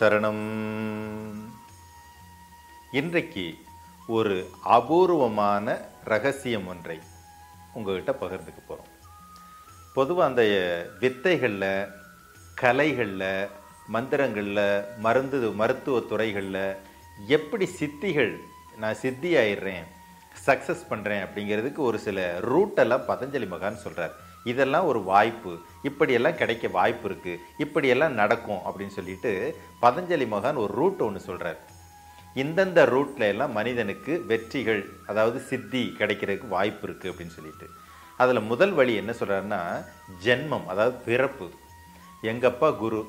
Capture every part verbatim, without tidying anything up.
சரணம். இன்றைக்கு ஒரு அபூர்வமான ரகசியம் ஒன்றை உங்ககிட்ட பகிர்ந்துக்க போகிறோம். பொதுவாக அந்த வித்தைகளில், கலைகளில், மந்திரங்களில், மருந்து மருத்துவ துறைகளில் எப்படி சித்திகள் நான் சித்தி ஆயிடுறேன், சக்ஸஸ் பண்ணுறேன் அப்படிங்கிறதுக்கு ஒரு சில ரூட்டெல்லாம் பதஞ்சலி மகான் சொல்கிறார். இதெல்லாம் ஒரு வாய்ப்பு, இப்படியெல்லாம் கிடைக்க வாய்ப்பு இருக்குது, இப்படியெல்லாம் நடக்கும் அப்படின்னு சொல்லிட்டு பதஞ்சலி மகான் ஒரு ரூட் ஒன்று சொல்கிறார். இந்தந்த ரூட்ல எல்லாம் மனிதனுக்கு வெற்றிகள், அதாவது சித்தி கிடைக்கிறதுக்கு வாய்ப்பு இருக்குது அப்படின்னு சொல்லிட்டு அதில் முதல் வழி என்ன சொல்கிறாருன்னா, ஜென்மம், அதாவது பிறப்பு. எங்கள் அப்பா குரு,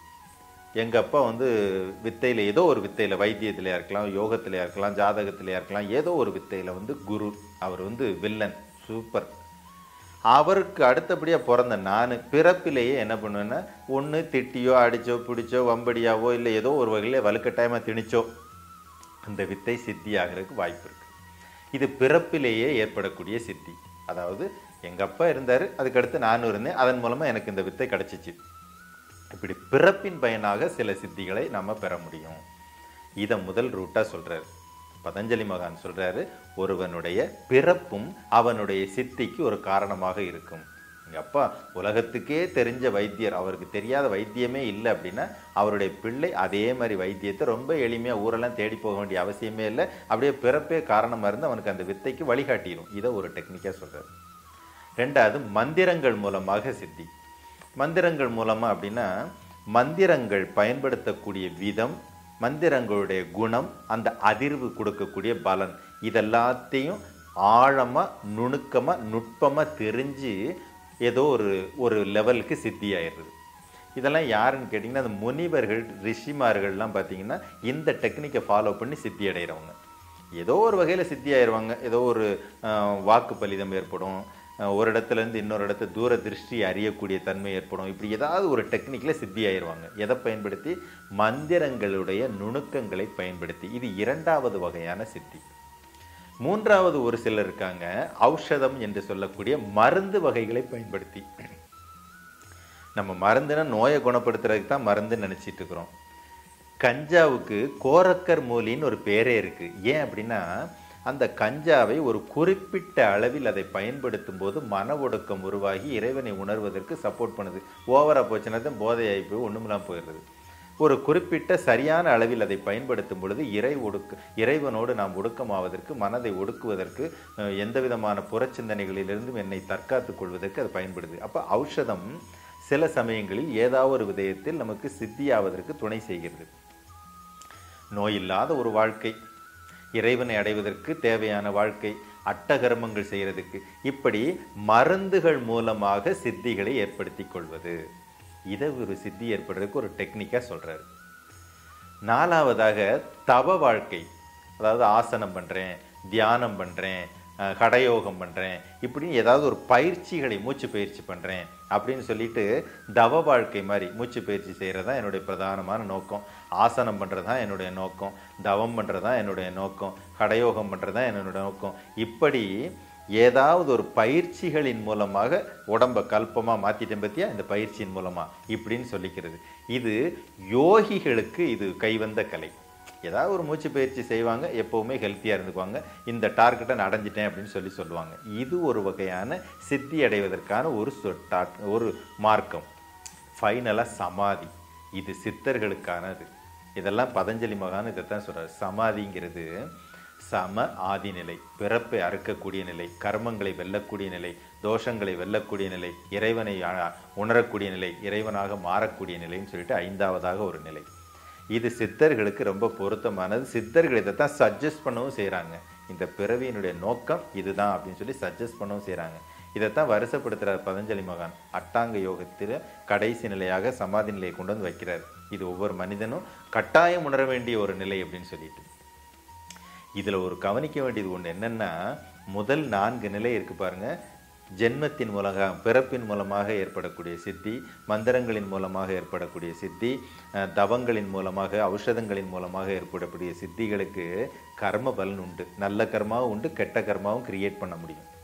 எங்கள் அப்பா வந்து வித்தையில், ஏதோ ஒரு வித்தையில், வைத்தியத்திலையா இருக்கலாம், யோகத்திலையா இருக்கலாம், ஜாதகத்திலையா இருக்கலாம், ஏதோ ஒரு வித்தையில் வந்து குரு. அவர் வந்து வில்லன், சூப்பர். அவருக்கு அடுத்தபடியாக பிறந்த நான் பிறப்பிலேயே என்ன பண்ணுவேன்னா, ஒன்று திட்டியோ அடித்தோ பிடிச்சோ வம்படியாவோ இல்லை ஏதோ ஒரு வகையில் வலுக்கட்டாயமாக திணிச்சோ அந்த வித்தை சித்தி ஆகிறதுக்கு வாய்ப்பு இருக்குது. இது பிறப்பிலேயே ஏற்படக்கூடிய சித்தி. அதாவது எங்கள் அப்பா இருந்தார், அதுக்கடுத்து நானும் இருந்தேன், அதன் மூலமாக எனக்கு இந்த வித்தை கிடச்சிச்சு. இப்படி பிறப்பின் பயனாக சில சித்திகளை நம்ம பெற முடியும். இதை முதல் ரூட்டாக சொல்கிறார் பதஞ்சலி மகான். சொல்கிறாரு, ஒருவனுடைய பிறப்பும் அவனுடைய சித்திக்கு ஒரு காரணமாக இருக்கும். எங்கள் அப்பா உலகத்துக்கே தெரிஞ்ச வைத்தியர், அவருக்கு தெரியாத வைத்தியமே இல்லை அப்படின்னா அவருடைய பிள்ளை அதே மாதிரி வைத்தியத்தை ரொம்ப எளிமையாக ஊரெல்லாம் தேடி போக வேண்டிய அவசியமே இல்லை, அப்படியே பிறப்பே காரணமாக இருந்து அவனுக்கு அந்த வித்தைக்கு வழிகாட்டிடும். இதை ஒரு டெக்னிக்காக சொல்கிறார். ரெண்டாவது, மந்திரங்கள் மூலமாக சித்தி. மந்திரங்கள் மூலமாக அப்படின்னா மந்திரங்கள் பயன்படுத்தக்கூடிய விதம், மந்திரங்களுடைய குணம், அந்த அதிர்வு கொடுக்கக்கூடிய பலன், இதெல்லாத்தையும் ஆழமாக நுணுக்கமாக நுட்பமாக தெரிஞ்சு ஏதோ ஒரு ஒரு லெவலுக்கு சித்தி ஆயிடுறது. இதெல்லாம் யாருன்னு கேட்டிங்கன்னா, அந்த முனிவர்கள், ரிஷிமார்கள்லாம் பார்த்திங்கன்னா இந்த டெக்னிக்கை ஃபாலோ பண்ணி சித்தி அடைகிறவங்க. ஏதோ ஒரு வகையில் சித்தி ஆயிடுவாங்க. ஏதோ ஒரு வாக்கு பலிதம் ஏற்படும், ஒரு இடத்துலேருந்து இன்னொரு இடத்த தூர திருஷ்டி அறியக்கூடிய தன்மை ஏற்படும். இப்படி ஏதாவது ஒரு டெக்னிக்கில் சித்தி ஆயிடுவாங்க. எதை பயன்படுத்தி? மந்திரங்களுடைய நுணுக்கங்களை பயன்படுத்தி. இது இரண்டாவது வகையான சித்தி. மூன்றாவது ஒரு சிலர் இருக்காங்க, ஔஷதம் என்று சொல்லக்கூடிய மருந்து வகைகளை பயன்படுத்தி. நம்ம மருந்துனா நோயை குணப்படுத்துறதுக்கு தான் மருந்துன்னு நினச்சிட்டு இருக்கிறோம். கஞ்சாவுக்கு கோரக்கர் மூலின்னு ஒரு பேரே இருக்குது. ஏன் அப்படின்னா, அந்த கஞ்சாவை ஒரு குறிப்பிட்ட அளவில் அதை பயன்படுத்தும் போது மன ஒடுக்கம் உருவாகி இறைவனை உணர்வதற்கு சப்போர்ட் பண்ணுது. ஓவராக போச்சுன்னா தான் போதையாகி போய் ஒன்றுமெல்லாம் போயிடுறது. ஒரு குறிப்பிட்ட சரியான அளவில் அதை பயன்படுத்தும் பொழுது இறை ஒடுக்கு இறைவனோடு நாம் ஒடுக்கமாவதற்கு, மனதை ஒடுக்குவதற்கு, எந்த விதமான புறச்சிந்தனைகளிலிருந்தும் என்னை தற்காத்துக் கொள்வதற்கு அது பயன்படுது. அப்போ ஔஷதம் சில சமயங்களில் ஏதாவது ஒரு விதயத்தில் நமக்கு சித்தியாவதற்கு துணை செய்கிறது. நோயில்லாத ஒரு வாழ்க்கை, இறைவனை அடைவதற்கு தேவையான வாழ்க்கை, அட்டகர்மங்கள் செய்கிறதுக்கு, இப்படி மருந்துகள் மூலமாக சித்திகளை ஏற்படுத்தி கொள்வது. இதை ஒரு சித்தி ஏற்படுறதுக்கு ஒரு டெக்னிக்காக சொல்கிறார். நாலாவதாக தவ வாழ்க்கை, அதாவது ஆசனம் பண்ணுறேன், தியானம் பண்ணுறேன், கடயோகம் பண்ணுறேன், இப்படின்னு ஏதாவது ஒரு பயிற்சிகளை, மூச்சு பயிற்சி பண்ணுறேன் அப்படின்னு சொல்லிட்டு தவ வாழ்க்கை மாதிரி மூச்சு பயிற்சி செய்கிறது தான் என்னுடைய பிரதானமான நோக்கம். ஆசனம் பண்ணுறது தான் என்னுடைய நோக்கம், தவம் பண்ணுறது தான் என்னுடைய நோக்கம், கடயோகம் பண்ணுறது தான் என்னுடைய நோக்கம். இப்படி ஏதாவது ஒரு பயிற்சிகளின் மூலமாக உடம்பை கல்பமாக மாற்றிட்டேன் பற்றியா, இந்த பயிற்சியின் மூலமாக இப்படின்னு சொல்லிக்கிறது. இது யோகிகளுக்கு இது கைவந்த கலை. ஏதாவது ஒரு மூச்சு பயிற்சி செய்வாங்க, எப்போவுமே ஹெல்த்தியாக இருந்துக்குவாங்க, இந்த டார்கெட்டை நான் அடைஞ்சிட்டேன் அப்படின்னு சொல்லி சொல்லுவாங்க. இது ஒரு வகையான சித்தி அடைவதற்கான ஒரு ஒரு மார்க்கம். ஃபைனலாக சமாதி, இது சித்தர்களுக்கானது. இதெல்லாம் பதஞ்சலி மகான் இதைத்தான் சொல்கிறார். சமாதிங்கிறது சம ஆதி நிலை, பிறப்பை அறுக்கக்கூடிய நிலை, கர்மங்களை வெல்லக்கூடிய நிலை, தோஷங்களை வெல்லக்கூடிய நிலை, இறைவனை உணரக்கூடிய நிலை, இறைவனாக மாறக்கூடிய நிலைன்னு சொல்லிட்டு ஐந்தாவதாக ஒரு நிலை. இது சித்தர்களுக்கு ரொம்ப பொருத்தமானது. சித்தர்கள் இதைத்தான் சஜஸ்ட் பண்ணவும் செய்கிறாங்க. இந்த பிறவியினுடைய நோக்கம் இதுதான் அப்படின்னு சொல்லி சஜஸ்ட் பண்ணவும் செய்கிறாங்க. இதைத்தான் வருஷப்படுத்துகிறார் பதஞ்சலி மகான். அட்டாங்க யோகத்தில் கடைசி நிலையாக சமாதி நிலையை கொண்டு வந்து வைக்கிறார். இது ஒவ்வொரு மனிதனும் கட்டாயம் உணர வேண்டிய ஒரு நிலை அப்படின்னு சொல்லிட்டு. இதில் ஒரு கவனிக்க வேண்டியது ஒன்று என்னென்னா, முதல் நான்கு நிலை இருக்குது பாருங்கள். ஜென்மத்தின் மூலமாக, பிறப்பின் மூலமாக ஏற்படக்கூடிய சித்தி, மந்திரங்களின் மூலமாக ஏற்படக்கூடிய சித்தி, தவங்களின் மூலமாக, ஔஷதங்களின் மூலமாக ஏற்படக்கூடிய சித்திகளுக்கு கர்ம பலன் உண்டு. நல்ல கர்மாவும் உண்டு, கெட்ட கர்மாவும் கிரியேட் பண்ண முடியும்.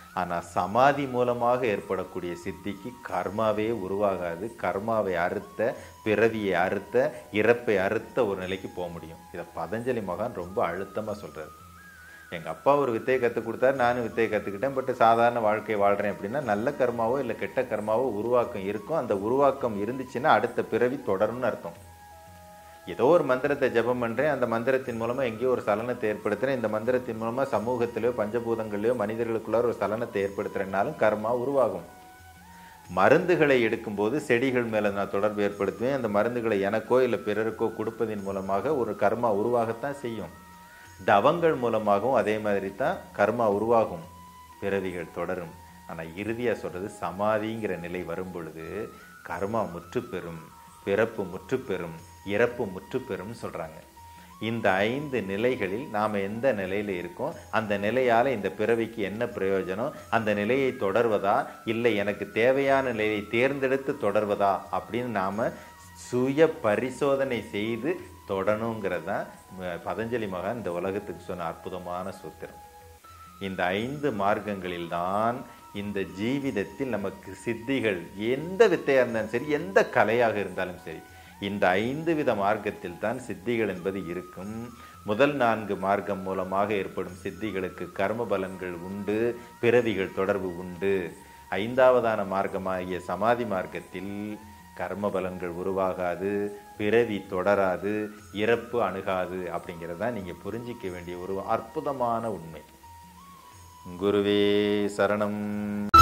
ஆனால் சமாதி மூலமாக ஏற்படக்கூடிய சித்திக்கு கர்மாவே உருவாகாது. கர்மாவை அறுத்த, பிறவியை அறுத்த, இறப்பை அறுத்த ஒரு நிலைக்கு போக முடியும். இதை பதஞ்சலி மகான் ரொம்ப அழுத்தமாக சொல்கிறார். எங்கள் அப்பா ஒரு வித்தையை கற்றுக் கொடுத்தாரு, நானும் வித்தையை கற்றுக்கிட்டேன். பட் சாதாரண வாழ்க்கை வாழ்கிறேன் அப்படின்னா நல்ல கர்மாவோ இல்லை கெட்ட கர்மாவோ உருவாக்கம் இருக்கும். அந்த உருவாக்கம் இருந்துச்சுன்னா அடுத்த பிறவி தொடரும்னு அர்த்தம். ஏதோ ஒரு மந்திரத்தை ஜபம் பண்ணுறேன், அந்த மந்திரத்தின் மூலமாக எங்கேயோ ஒரு சலனத்தை ஏற்படுத்துகிறேன், இந்த மந்திரத்தின் மூலமாக சமூகத்திலையோ பஞ்சபூதங்களையோ மனிதர்களுக்குள்ளார ஒரு சலனத்தை ஏற்படுத்துகிறேன்னாலும் கர்மா உருவாகும். மருந்துகளை எடுக்கும்போது செடிகள் மேலே நான் தொடர்பு ஏற்படுத்துவேன். அந்த மருந்துகளை எனக்கோ இல்லை பிறருக்கோ கொடுப்பதன் மூலமாக ஒரு கர்மா உருவாகத்தான் செய்யும். தவங்கள் மூலமாகவும் அதே மாதிரி தான் கர்மா உருவாகும், பிறவிகள் தொடரும். ஆனால் இறுதியாக சொல்கிறது, சமாதிங்கிற நிலை வரும் பொழுது கர்மா முற்று பெறும், பிறப்பு முற்று பெறும், இறப்பு முற்று பெறும்னு சொல்கிறாங்க. இந்த ஐந்து நிலைகளில் நாம் எந்த நிலையில் இருக்கோம், அந்த நிலையால் இந்த பிறவிக்கு என்ன பிரயோஜனம், அந்த நிலையை தொடர்வதா இல்லை எனக்கு தேவையான நிலையை தேர்ந்தெடுத்து தொடர்வதா அப்படின்னு நாம் சுய பரிசோதனை செய்து தொடணுங்கிறது தான் பதஞ்சலி மகான் இந்த உலகத்துக்கு சொன்ன அற்புதமான சூத்திரம். இந்த ஐந்து மார்க்கங்களில் தான் இந்த ஜீவிதத்தில் நமக்கு சித்திகள், எந்த வித்தையாக இருந்தாலும் சரி, எந்த கலையாக இருந்தாலும் சரி, இந்த ஐந்து வித மார்க்கத்தில் தான் சித்திகள் என்பது இருக்கும். முதல் நான்கு மார்க்கம் மூலமாக ஏற்படும் சித்திகளுக்கு கர்ம பலன்கள் உண்டு, பிறவிகள் தொடர்பு உண்டு. ஐந்தாவதான மார்க்கமாகிய சமாதி மார்க்கத்தில் கர்ம பலன்கள் உருவாகாது, பிறவி தொடராது, இறப்பு அணுகாது. அப்படிங்கிறதான் நீங்கள் புரிஞ்சிக்க வேண்டிய ஒரு அற்புதமான உண்மை. குருவே சரணம்.